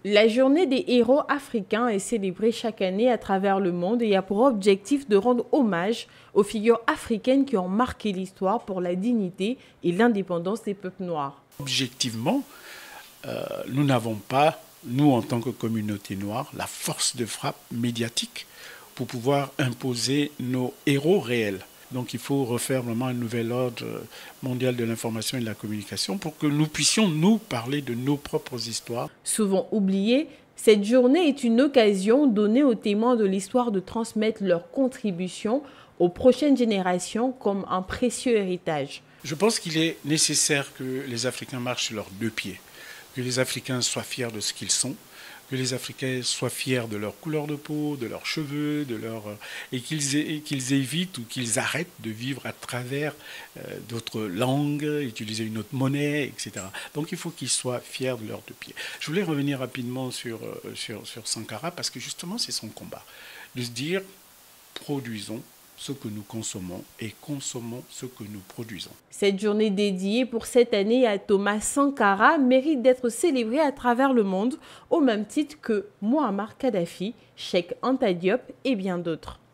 La journée des héros africains est célébrée chaque année à travers le monde et a pour objectif de rendre hommage aux figures africaines qui ont marqué l'histoire pour la dignité et l'indépendance des peuples noirs. Objectivement, nous n'avons pas, nous en tant que communauté noire, la force de frappe médiatique pour pouvoir imposer nos héros réels. Donc il faut refaire vraiment un nouvel ordre mondial de l'information et de la communication pour que nous puissions nous parler de nos propres histoires. Souvent oubliée, cette journée est une occasion donnée aux témoins de l'histoire de transmettre leurs contributions aux prochaines générations comme un précieux héritage. Je pense qu'il est nécessaire que les Africains marchent sur leurs deux pieds, que les Africains soient fiers de ce qu'ils sont, que les Africains soient fiers de leur couleur de peau, de leurs cheveux, et qu'ils évitent ou qu'ils arrêtent de vivre à travers d'autres langues, utiliser une autre monnaie, etc. Donc il faut qu'ils soient fiers de leurs deux pieds. Je voulais revenir rapidement sur Sankara parce que justement c'est son combat, de se dire produisons ce que nous consommons et consommons ce que nous produisons. Cette journée dédiée pour cette année à Thomas Sankara mérite d'être célébrée à travers le monde au même titre que Mouammar Kadhafi, Cheikh Anta Diop et bien d'autres.